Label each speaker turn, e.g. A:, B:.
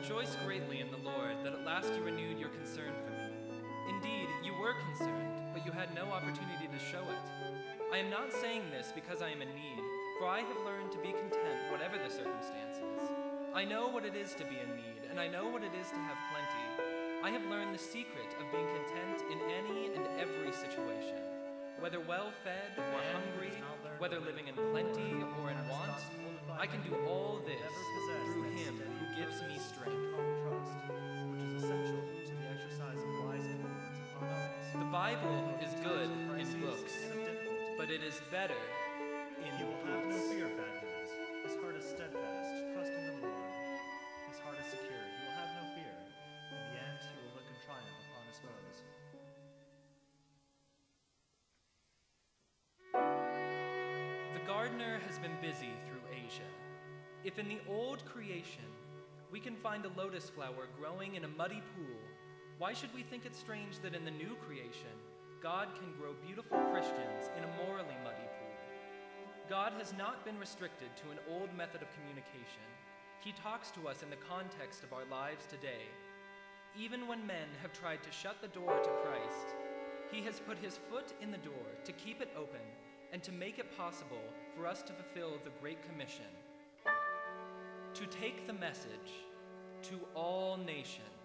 A: rejoice greatly in the Lord that at last you renewed your concern for me. Indeed, you were concerned, but you had no opportunity to show it. I am not saying this because I am in need, for I have learned to be content whatever the circumstances. I know what it is to be in need, and I know what it is to have plenty. I have learned the secret of being content in any and every situation. Whether well-fed or hungry, whether living in plenty or in want, I can do all this through him who gives me strength.
B: Which is essential to the exercise of wise influence upon others.
A: The Bible is good in books, but it is better in
B: He will have no
A: deeds.
B: fear of bad news. His heart is steadfast, trusting the Lord. His heart is secure. He will have no fear. In the end, he will look in triumph upon his foes.
A: The gardener has been busy through Asia. If in the old creation we can find a lotus flower growing in a muddy pool, why should we think it strange that in the new creation God can grow beautiful Christians in a morally muddy pool? God has not been restricted to an old method of communication. He talks to us in the context of our lives today. Even when men have tried to shut the door to Christ, he has put his foot in the door to keep it open and to make it possible for us to fulfill the Great Commission, to take the message to all nations.